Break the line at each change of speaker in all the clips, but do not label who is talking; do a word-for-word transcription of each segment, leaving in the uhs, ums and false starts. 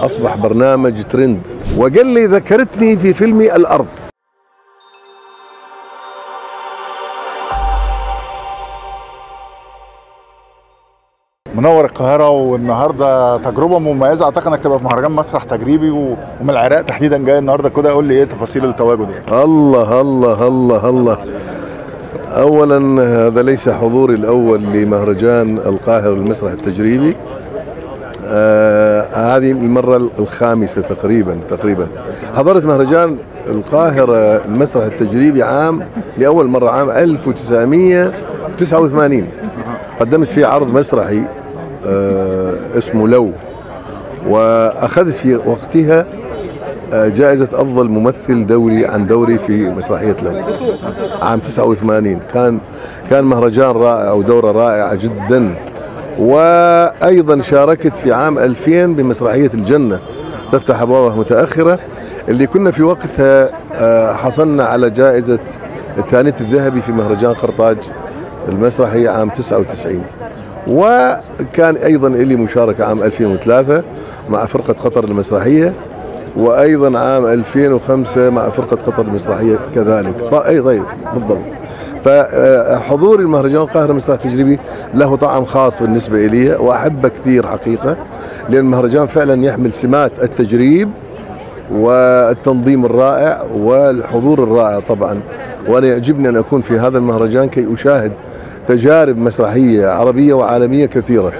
أصبح برنامج ترند، وقال لي ذكرتني في فيلمي الأرض.
منور القاهرة، والنهارده تجربة مميزة. أعتقد إنك تبقى في مهرجان مسرح تجريبي ومن العراق تحديدا جاي النهارده كده. قول لي إيه تفاصيل التواجد يعني؟
الله الله الله الله. أولا هذا ليس حضوري الأول لمهرجان القاهرة المسرح التجريبي. آه هذه المرة الخامسة تقريبا تقريبا. حضرت مهرجان القاهرة المسرح التجريبي عام لأول مرة عام ألف وتسعمئة وتسعة وثمانين. قدمت فيه عرض مسرحي آه اسمه لو، وأخذت في وقتها آه جائزة أفضل ممثل دوري عن دوري في مسرحية لو عام تسعة وثمانين. كان كان مهرجان رائع أو دورة رائعة جدا. وأيضا شاركت في عام ألفين بمسرحية الجنة تفتح أبوابها متأخرة، اللي كنا في وقتها آه حصلنا على جائزة التانيث الذهبي في مهرجان قرطاج المسرحي عام تسعة وتسعين. وكان أيضا لي مشاركة عام ألفين وثلاثة مع فرقة قطر المسرحية، وأيضا عام ألفين وخمسة مع فرقة قطر المسرحية كذلك. أي طيب بالضبط. فحضور المهرجان القاهرة المسرح التجريبي له طعم خاص بالنسبة إلي، وأحبه كثير حقيقة، لأن المهرجان فعلا يحمل سمات التجريب والتنظيم الرائع والحضور الرائع طبعا. وأنا يعجبني أن أكون في هذا المهرجان كي أشاهد تجارب مسرحية عربية وعالمية كثيرة.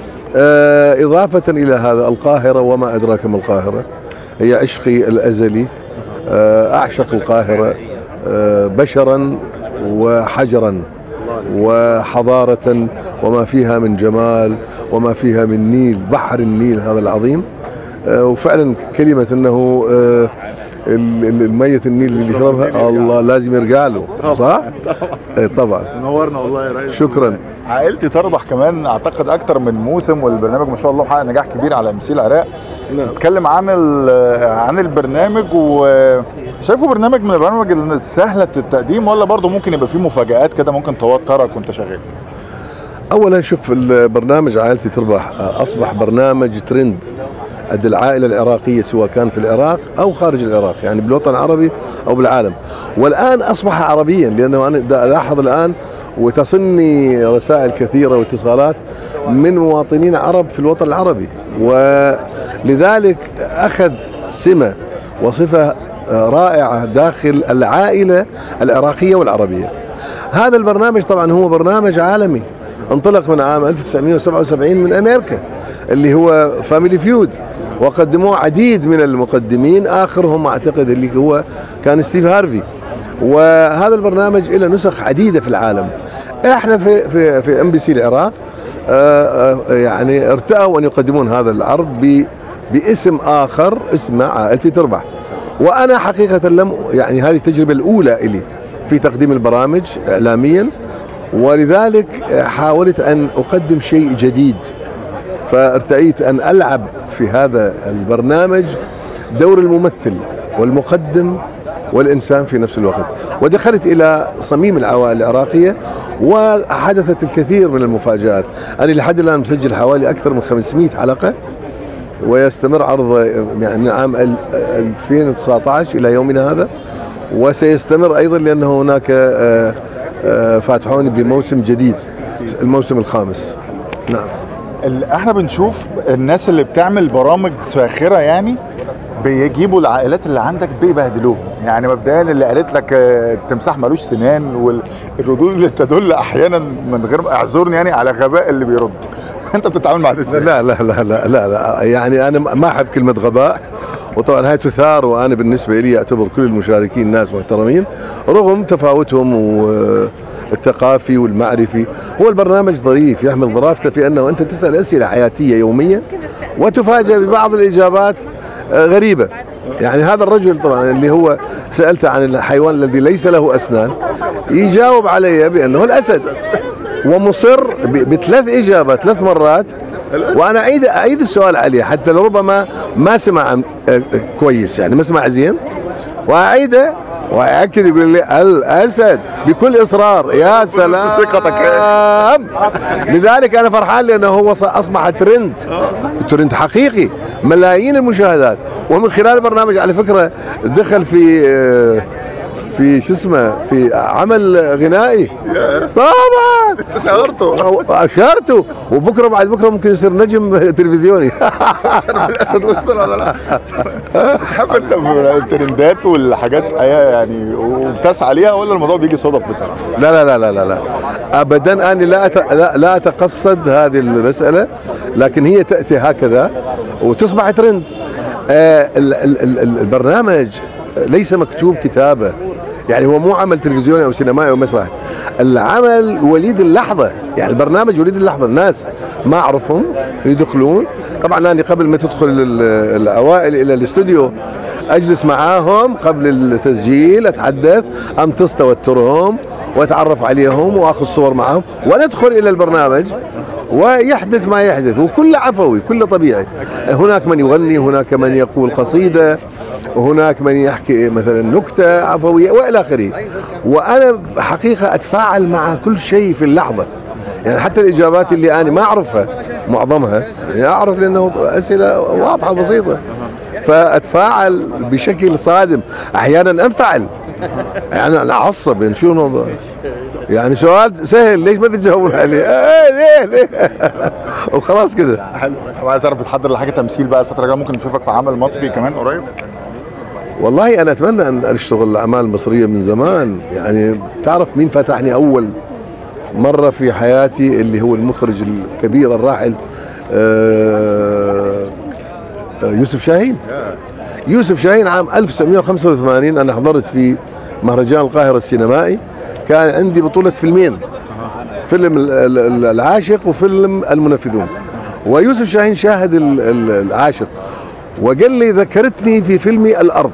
إضافة إلى هذا، القاهرة وما أدراك ما القاهرة، هي عشقي الأزلي. أعشق القاهرة بشرا وحجرا وحضارة، وما فيها من جمال وما فيها من نيل، بحر النيل هذا العظيم. وفعلا كلمة أنه المية النيل اللي يشربها الله لازم يرجع له، صح؟ طبعا.
نورنا والله يا ريس.
شكرا.
عائلتي تربح كمان اعتقد اكتر من موسم، والبرنامج ما شاء الله محقق نجاح كبير على ام سي العراق. نتكلم عن عن البرنامج، وشايفه برنامج من البرامج سهله التقديم، ولا برضه ممكن يبقى فيه مفاجآت كده ممكن توترك وانت شغال؟
اولا شوف، البرنامج عائلتي تربح اصبح برنامج ترند عند العائلة العراقية، سواء كان في العراق أو خارج العراق، يعني بالوطن العربي أو بالعالم. والآن أصبح عربيا، لأنه أنا ألاحظ الآن وتصلني رسائل كثيرة واتصالات من مواطنين عرب في الوطن العربي، ولذلك أخذ سمة وصفة رائعة داخل العائلة العراقية والعربية. هذا البرنامج طبعا هو برنامج عالمي، انطلق من عام ألف وتسعمئة وسبعة وسبعين من أمريكا، اللي هو فاميلي فيود، وقدموه عديد من المقدمين، آخرهم أعتقد اللي هو كان ستيف هارفي. وهذا البرنامج له نسخ عديدة في العالم. احنا في في في ام بي سي العراق يعني ارتأوا أن يقدمون هذا العرض باسم آخر اسمه عائلتي تربح. وأنا حقيقة لم يعني هذه التجربة الأولى إلي في تقديم البرامج إعلاميا، ولذلك حاولت أن أقدم شيء جديد. فارتأيت أن ألعب في هذا البرنامج دور الممثل والمقدم والإنسان في نفس الوقت، ودخلت إلى صميم العوائل العراقية، وحدثت الكثير من المفاجآت. أنا لحد الآن مسجل حوالي أكثر من خمسمئة حلقة، ويستمر عرض يعني من عام ألفين وتسعة عشر إلى يومنا هذا، وسيستمر أيضا لأن هناك فاتحوني بموسم جديد، الموسم الخامس. نعم.
احنا بنشوف الناس اللي بتعمل برامج ساخرة، يعني بيجيبوا العائلات اللي عندك بيبهدلوهم. يعني مبدئيا اللي قالت لك التمساح ملوش سنان، والردود اللي تدل احيانا من غير اعذرني يعني على غباء اللي بيرد. انت بتتعامل مع ده ازاي؟
لا لا لا لا لا لا يعني انا ما احب كلمة غباء، وطبعا هاي تثار، وانا بالنسبة لي اعتبر كل المشاركين ناس محترمين رغم تفاوتهم والثقافي والمعرفي. هو البرنامج ظريف، يحمل ظرافته في انه انت تسأل اسئلة حياتية يوميا وتفاجأ ببعض الاجابات غريبة. يعني هذا الرجل طبعا اللي هو سألته عن الحيوان الذي ليس له اسنان، يجاوب علي بانه الاسد، ومصر بثلاث اجابات ثلاث مرات، وانا اعيد اعيد السؤال عليه حتى لربما ما سمع كويس، يعني ما سمع زين، واعيده ويأكد يقول لي الأسد بكل إصرار. يا سلام
ثقتك.
لذلك أنا فرحان لأنه هو أصبح ترند، ترند حقيقي، ملايين المشاهدات. ومن خلال البرنامج على فكرة دخل في في شو اسمه في عمل غنائي. طبعا
شهرته
اشهرته، وبكره بعد بكره ممكن يصير نجم تلفزيوني.
الاسد وصل ولا لا؟ تحب انت الترندات والحاجات يعني وبتسعى ليها، ولا الموضوع بيجي صدف بصراحه؟
لا لا لا لا لا, لا. ابدا انا لا, أت... لا لا اتقصد هذه المساله، لكن هي تاتي هكذا وتصبح ترند. آه ال... ال... ال... البرنامج ليس مكتوب كتابه، يعني هو مو عمل تلفزيوني او سينمائي او مسرحي، العمل وليد اللحظه، يعني البرنامج وليد اللحظه. الناس ما اعرفهم يدخلون، طبعا انا قبل ما تدخل الاوائل الى الاستوديو اجلس معاهم قبل التسجيل، اتحدث، امتص توترهم واتعرف عليهم واخذ صور معهم، وندخل الى البرنامج ويحدث ما يحدث، وكله عفوي كله طبيعي. هناك من يغني، هناك من يقول قصيده، وهناك من يحكي مثلا نكته عفويه والى اخره. وانا حقيقه اتفاعل مع كل شيء في اللحظه، يعني حتى الاجابات اللي انا ما اعرفها معظمها يعني اعرف لانه اسئله واضحه بسيطه، فاتفاعل بشكل صادم. احيانا انفعل، يعني انا اعصب، يعني شو الموضوع؟ يعني سؤال سهل ليش ما تجاوبون عليه؟ ايه ليه ليه؟ وخلاص كده.
حلو. طب عايز اعرف بتحضر لحاجه تمثيل بقى الفتره الجايه؟ ممكن نشوفك في عمل مصري كمان قريب؟
والله انا اتمنى ان اشتغل الاعمال المصريه من زمان. يعني تعرف مين فتحني اول مره في حياتي؟ اللي هو المخرج الكبير الراحل يوسف شاهين. يوسف شاهين عام ألف وتسعمئة وخمسة وثمانين انا حضرت في مهرجان القاهره السينمائي، كان عندي بطوله فيلمين، فيلم العاشق وفيلم المنفذون، ويوسف شاهين شاهد العاشق وقال لي ذكرتني في فيلمي الأرض،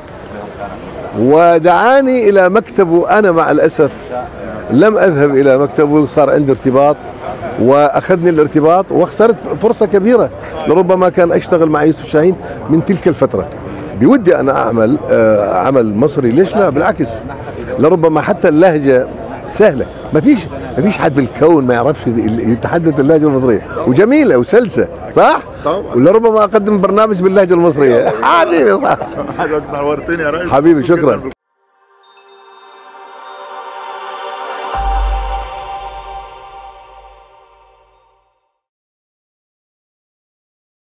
ودعاني إلى مكتبه. أنا مع الأسف لم أذهب إلى مكتبه، صار عندي ارتباط وأخذني الارتباط وخسرت فرصة كبيرة. لربما كان أشتغل مع يوسف شاهين من تلك الفترة. بودي أنا أعمل آه عمل مصري، ليش لا؟ بالعكس، لربما حتى اللهجة سهلة، ما فيش ما فيش حد بالكون ما يعرفش يتحدث اللهجة المصرية، وجميلة وسلسة، صح؟ طبعا. ولربما أقدم برنامج باللهجة المصرية. حبيبي صح.
نورتني يا ريس.
حبيبي شكرا.